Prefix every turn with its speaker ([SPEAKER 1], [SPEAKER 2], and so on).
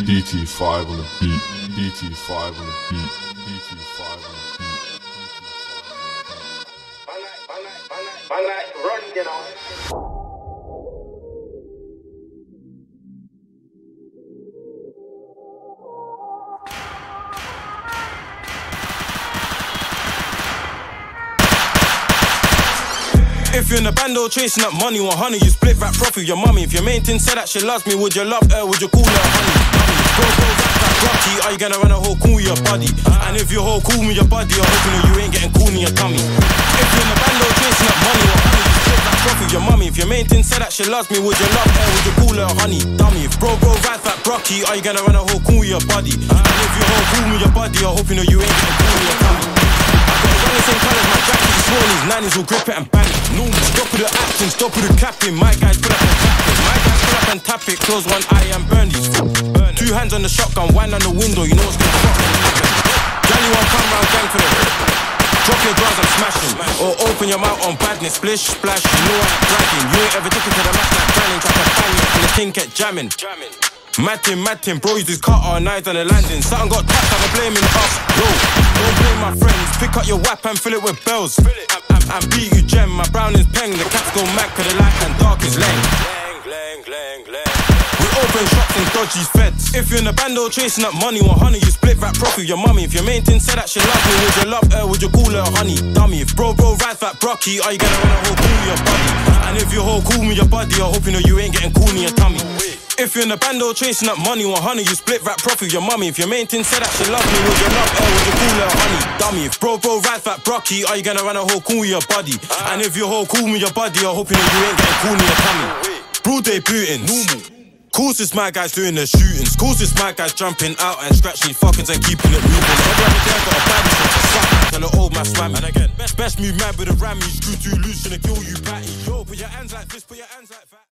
[SPEAKER 1] DT5 on the beat. DT5 on the beat. DT5 on the beat.
[SPEAKER 2] I like run, you know.
[SPEAKER 3] If you're in a bando chasing up money, 100, you split that profit with your mummy. If your main thing said that she loves me, would you love her? Would you call her honey? Bro, that rocky, are you gonna run a whole cool with your body? And if you're whole cool with your body, I'm hoping that you ain't getting cool in your tummy. If you're in a bando chasing up money, 100, you split that profit with your mummy. If your main thing said that she loves me, would you love her? Would you call her honey? Dummy. If bro, rides that brocky, are you gonna run a whole cool with your body? And if you're whole cool with your body, I'm hoping that you ain't getting cool in your tummy. The same colours, my jacket, these mornings, 90s will grip it and bang it. Normal, stop with the acting, stop with the clapping. My guys pull up and tap it. My guys pull up and tap it. Close one eye and burn these. Two hands on the shotgun, wind on the window, you know what's gonna fucking happen. Gally won't come round, gang for the drop your drawers and smash them. Or open your mouth on badness, splish, splash. You know I ain't bragging. You ain't ever taken to the max like planning. Try to bang it and the thing kept jamming. Matting, bro, use this cutter, knives on the landing. Something got tapped, I'm blaming us. Yo, don't blame my friends. Pick up your whap and fill it with bells. And beat you gem, my brown is peng. The cats go mad cause the light and dark is lame. We open shops and dodge these feds. If you're in a bando chasing up money, 100, you split that profit with your mummy. If your main thing said that she loves me, would you love her? Would you call her honey? Dummy. If bro, rides that brocky, are you gonna run a whole cool with your body? And if you're whole cool with your body, I'm hoping that you ain't getting cool in your tummy. If you're in a bando chasing up money, 100, you split that profit with your mummy. If your main thing said that she loves me, would you love her? Would you call her honey? Dummy. If bro, rides that brocky, are you gonna run a whole cool with your body? And if you're whole cool with your body, I'm hoping that you ain't getting cool in your tummy. Broad day bootings. Course it's my guys doing the shootings. Course it's my guys jumping out and scratching fuckings and keeping it moving. Every other day I got a bad shot to suck. Tell the old man swam. And again, best move man with a ram. You screw too loose, gonna kill you batty. Yo, put your hands like this, put your hands like that.